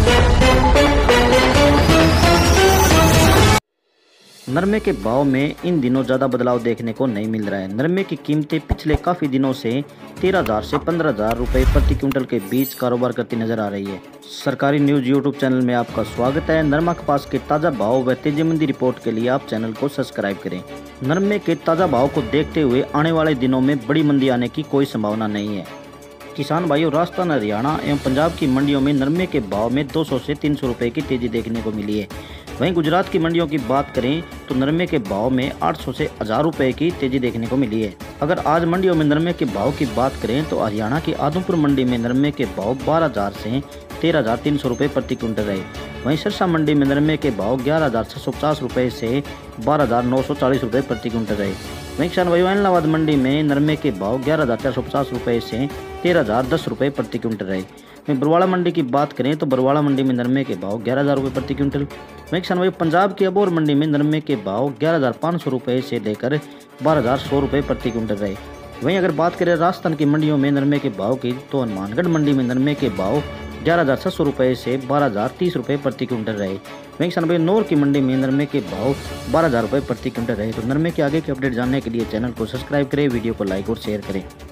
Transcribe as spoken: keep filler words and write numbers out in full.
नरमे के भाव में इन दिनों ज़्यादा बदलाव देखने को नहीं मिल रहा है। नरमे की कीमतें पिछले काफ़ी दिनों से तेरह हज़ार से पंद्रह हज़ार रुपये प्रति क्विंटल के बीच कारोबार करती नजर आ रही है। सरकारी न्यूज़ यूट्यूब चैनल में आपका स्वागत है। नरमा कपास के ताज़ा भाव व तेजी मंदी रिपोर्ट के लिए आप चैनल को सब्सक्राइब करें। नरमे के ताज़ा भाव को देखते हुए आने वाले दिनों में बड़ी मंदी आने की कोई संभावना नहीं है। किसान भाइयों, राजस्थान, हरियाणा एवं पंजाब की मंडियों में नरमे के भाव में दो सौ से तीन सौ रुपये की तेजी देखने को मिली है। वहीं गुजरात की मंडियों की बात करें तो नरमे के भाव में आठ सौ से हज़ार रुपये की तेजी देखने को मिली है। अगर आज मंडियों में नरमे के भाव की बात करें तो हरियाणा की आदमपुर मंडी में नरमे के भाव बारह हज़ार से तेरह हज़ार तीन सौ रुपये प्रति क्विंटल रहे। वहीं सिरसा मंडी में नरमे के भाव ग्यारह हज़ार छः सौ पचास रुपये से बारह हज़ार नौ सौ चालीस रुपये प्रति क्विंटल रहे। वहीं किसान भाइयों, इलाहाबाद मंडी में नरमे के भाव ग्यारह हज़ार चार सौ पचास रुपये से तेरह हज़ार दस रुपये प्रति क्विंटल रहे। वहीं बरवाड़ा मंडी की बात करें तो बरवाड़ा मंडी में नरमे के भाव ग्यारह हज़ार रुपये प्रति क्विंटल। वहीं किसान भाई, पंजाब की अबोर मंडी में नरमे के भाव ग्यारह हज़ार पाँच सौ रुपये से लेकर बारह हज़ार सौ रुपये प्रति क्विंटल रहे। वहीं अगर बात करें राजस्थान की मंडियों में नरमे के भाव की तो हनुमानगढ़ मंडी में नरमे के भाव ग्यारह हज़ार छः सौ रुपये से बारह हज़ार तीस रुपये प्रति क्विंटल रहे। वहीं किसान भाई, नौर की मंडी में नरमे के भाव बारह हज़ार रुपये प्रति क्विंटल रहे। तो नरमे के आगे के अपडेट जानने के लिए चैनल को सब्सक्राइब करें, वीडियो को लाइक और शेयर करें।